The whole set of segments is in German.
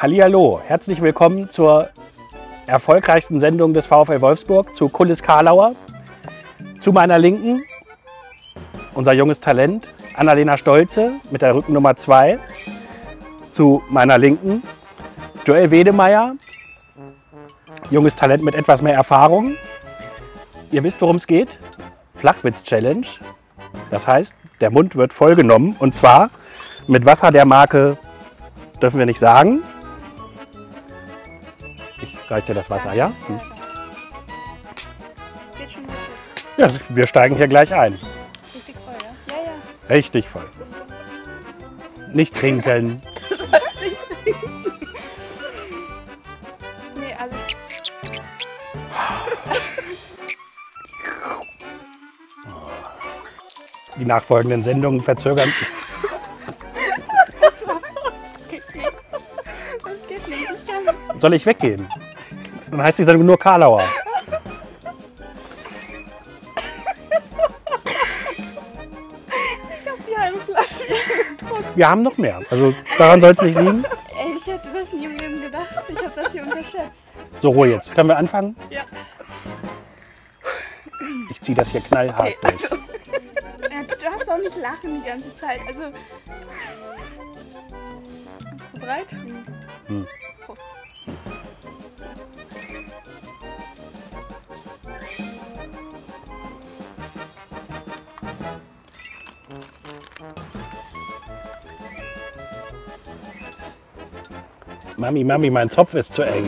Hallihallo, herzlich willkommen zur erfolgreichsten Sendung des VfL Wolfsburg, zu Kullis Karlauer. Zu meiner Linken unser junges Talent, Annalena Stolze mit der Rückennummer 2. Zu meiner Linken Joel Wedemeyer, junges Talent mit etwas mehr Erfahrung. Ihr wisst, worum es geht. Flachwitz-Challenge. Das heißt, der Mund wird vollgenommen und zwar mit Wasser der Marke, dürfen wir nicht sagen. Ich reiche dir das Wasser, ja? Geht schon los. Ja, wir steigen hier gleich ein. Richtig voll, ja? Ja, ja. Richtig voll. Nicht trinken. Nee, also. Die nachfolgenden Sendungen verzögern. Das geht nicht. Das geht nicht. Ich kann. Soll ich weggehen? Dann heißt die Sendung nur Karlauer. Ich hab die halbe Flasche getrunken. Wir haben noch mehr. Also daran soll es nicht liegen. Ey, ich hätte das nie im Leben gedacht. Ich hab das hier unterschätzt. So, Ruhe jetzt. Können wir anfangen? Ja. Ich ziehe das hier knallhart durch. Ja, du darfst auch nicht lachen die ganze Zeit. Also. Bist du bereit? Hm. Prost. Mami, Mami, mein Zopf ist zu eng.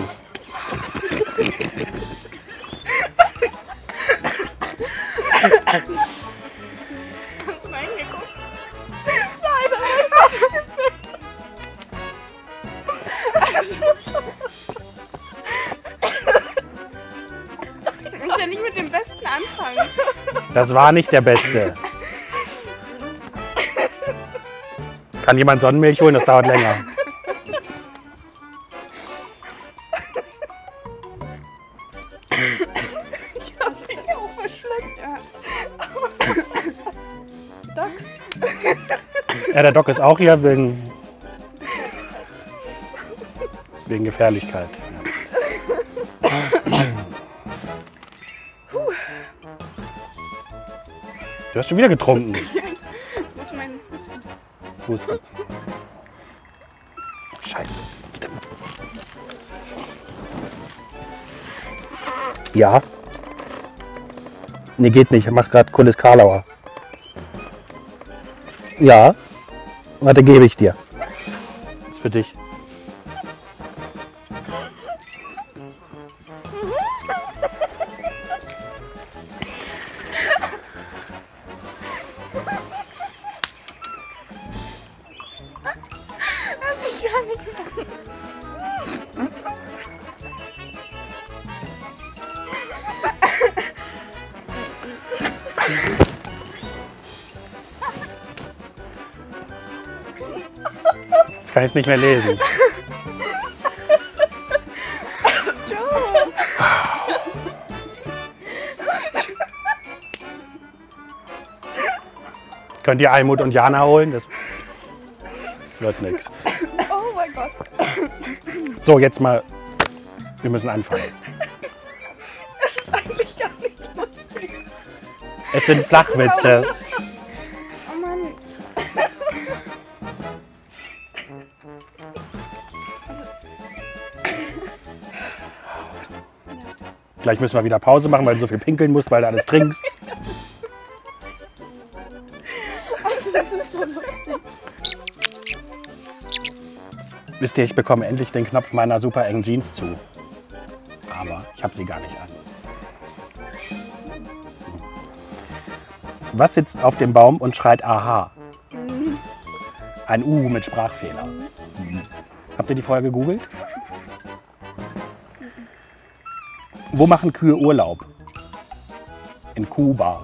Hast du mal hingeguckt? Nein, das ist Ich muss ja nicht mit dem Besten anfangen. Das war nicht der Beste. Kann jemand Sonnenmilch holen? Das dauert länger. Ich hab mich auch verschluckt. Ja. Doc? Ja, der Doc ist auch hier wegen Gefährlichkeit. Du hast schon wieder getrunken. Wo ist mein Husten. Scheiße. Ja. Nee, geht nicht. Ich mach gerade Kullis Karlauer. Ja. Warte, gebe ich dir. Das ist für dich. Hört sich gar nicht an. Jetzt kann ich es nicht mehr lesen. Joe. Könnt ihr Almut und Jana holen? Das wird nichts. Oh mein Gott. So, jetzt mal. Wir müssen anfangen. Das ist eigentlich gar nicht lustig. Es sind Flachwitze. Oh Mann. Gleich müssen wir wieder Pause machen, weil du so viel pinkeln musst, weil du alles trinkst. Also das ist so lustig. Wisst ihr, ich bekomme endlich den Knopf meiner super engen Jeans zu. Aber ich habe sie gar nicht an. Was sitzt auf dem Baum und schreit Aha? Ein U mit Sprachfehler. Habt ihr die vorher gegoogelt? Wo machen Kühe Urlaub? In Kuba.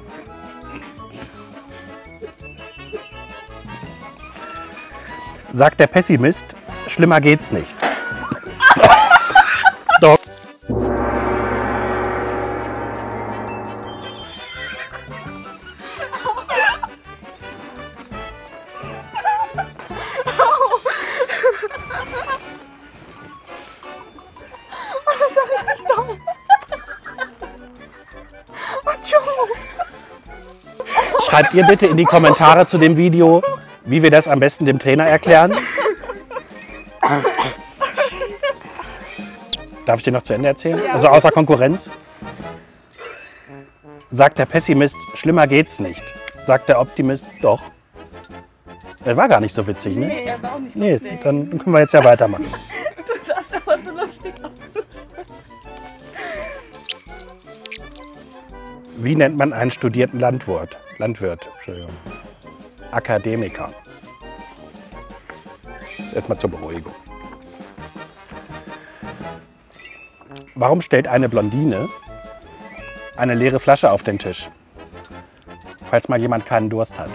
Sagt der Pessimist, schlimmer geht's nicht. Doch. schreibt ihr bitte in die Kommentare zu dem Video, wie wir das am besten dem Trainer erklären. Darf ich dir noch zu Ende erzählen? Also außer Konkurrenz. Sagt der Pessimist, schlimmer geht's nicht. Sagt der Optimist, doch. Das war gar nicht so witzig, ne? Nee, war auch nicht Nee, lustig. dann können wir jetzt ja weitermachen. Du sahst aber so lustig aus. Wie nennt man einen studierten Landwirt? Entschuldigung. Akademiker. Das ist erstmal zur Beruhigung. Warum stellt eine Blondine eine leere Flasche auf den Tisch? Falls mal jemand keinen Durst hat.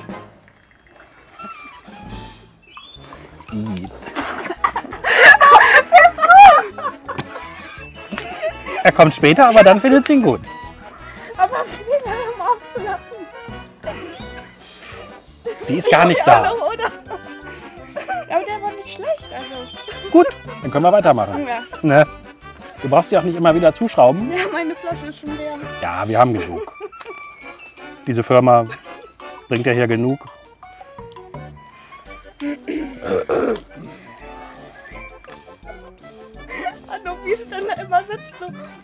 Er kommt später, aber dann findet sie ihn gut. Aber viel um aufzulachen. Die ist gar nicht da. Oder? Ja, aber der war nicht schlecht. Also. Gut, dann können wir weitermachen. Ja. Ne? Du brauchst die auch nicht immer wieder zuschrauben. Ja, meine Flasche ist schon leer. Ja, wir haben genug. Diese Firma bringt ja hier genug. Hallo, wie es dann da immer sitzt. So.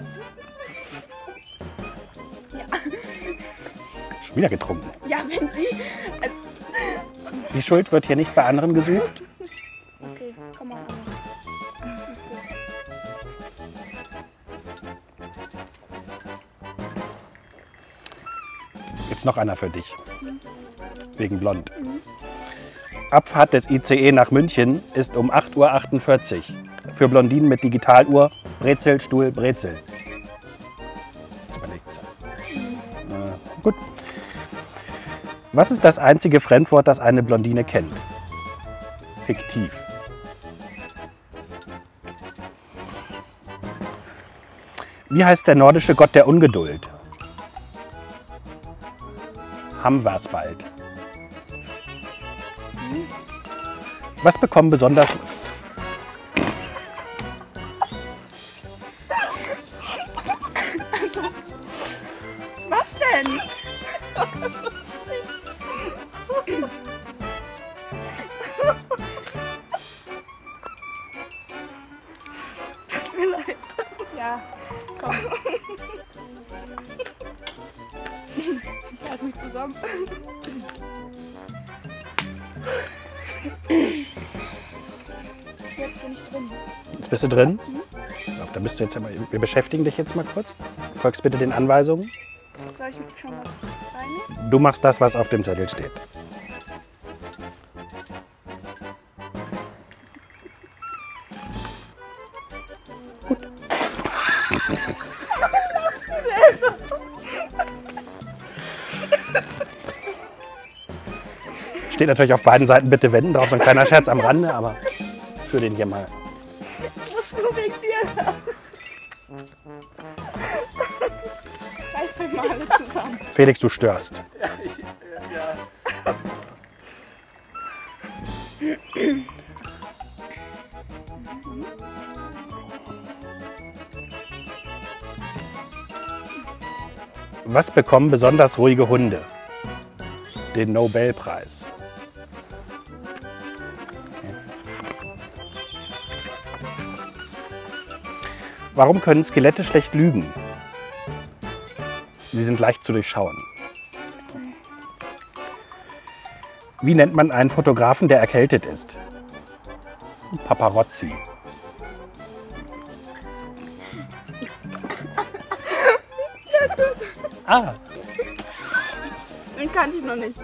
Schon wieder getrunken. Ja, wenn sie. Also, Die Schuld wird hier nicht bei anderen gesucht. okay, komm mal. Ist gut. Jetzt noch einer für dich. Wegen blond. Abfahrt des ICE nach München ist um 8:48 Uhr. Für Blondinen mit Digitaluhr Brezel, Stuhl, Brezel. Das überlegt sie. Gut. Was ist das einzige Fremdwort, das eine Blondine kennt? Fiktiv. Wie heißt der nordische Gott der Ungeduld? Haben wir's bald. Was bekommen besonders... Was denn? Tut mir leid. Ja, komm. Ich halte mich zusammen. Jetzt bin ich drin. Jetzt bist du drin? So, dann bist du jetzt, wir beschäftigen dich jetzt mal kurz. Folgst bitte den Anweisungen. Soll ich schon was reinnehmen? Du machst das, was auf dem Zettel steht. Steht natürlich auf beiden Seiten bitte wenden drauf, so ein kleiner Scherz am Rande, aber für den hier mal. Ich muss nur wegen dir lachen. Reiß euch mal alle zusammen. Felix, du störst. Was bekommen besonders ruhige Hunde? Den Nobelpreis. Okay. Warum können Skelette schlecht lügen? Sie sind leicht zu durchschauen. Wie nennt man einen Fotografen, der erkältet ist? Paparazzi. Ah, Den kannte ich noch nicht.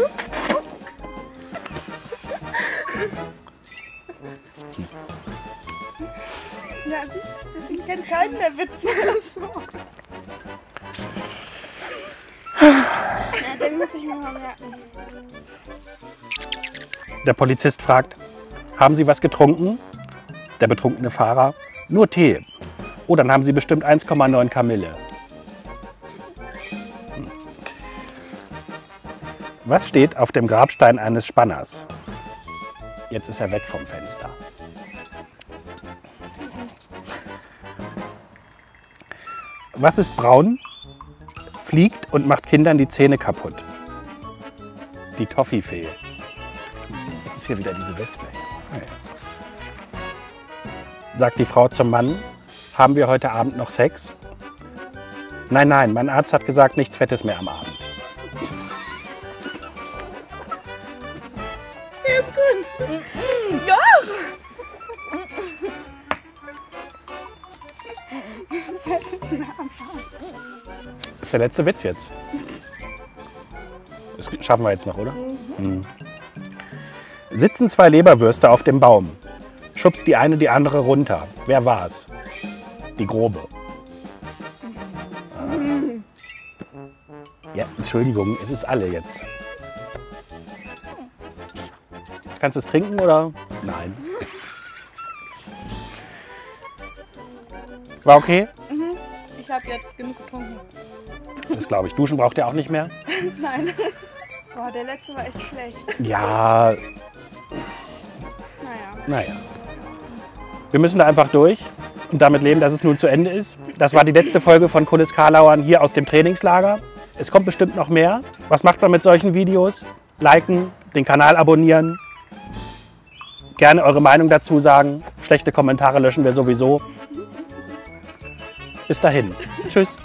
Ja, deswegen kennt keinen der Witze. So. Ja, den muss ich mir mal merken. der Polizist fragt, haben Sie was getrunken? Der betrunkene Fahrer, nur Tee. Oh, dann haben Sie bestimmt 1,9 Kamille. Was steht auf dem Grabstein eines Spanners? Jetzt ist er weg vom Fenster. Was ist braun, fliegt und macht Kindern die Zähne kaputt? Die Toffifee. Das ist hier wieder diese Wespe. Okay. Sagt die Frau zum Mann, haben wir heute Abend noch Sex? Nein, nein, mein Arzt hat gesagt, nichts Fettes mehr am Abend. Der ist gut. Ja. Das ist der letzte Witz jetzt. Das schaffen wir jetzt noch, oder? Mhm. Sitzen zwei Leberwürste auf dem Baum. Schubst die eine die andere runter. Wer war's? Die Grobe. Ja, Entschuldigung, es ist alle jetzt. Jetzt kannst du es trinken oder? Nein. War okay? Ich habe jetzt genug getrunken. Das glaube ich. Duschen braucht ihr auch nicht mehr? Nein. Boah, der letzte war echt schlecht. Ja, Naja. naja. Wir müssen da einfach durch und damit leben, dass es nun zu Ende ist. Das war die letzte Folge von Kullis Karlauern hier aus dem Trainingslager. Es kommt bestimmt noch mehr. Was macht man mit solchen Videos? Liken, den Kanal abonnieren. Gerne eure Meinung dazu sagen. Schlechte Kommentare löschen wir sowieso. Bis dahin. Tschüss.